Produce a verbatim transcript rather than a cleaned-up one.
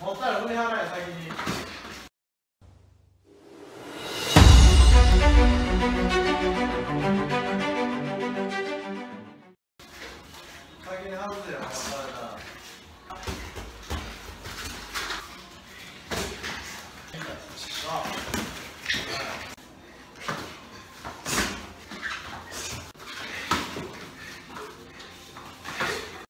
持ったら上払え先に。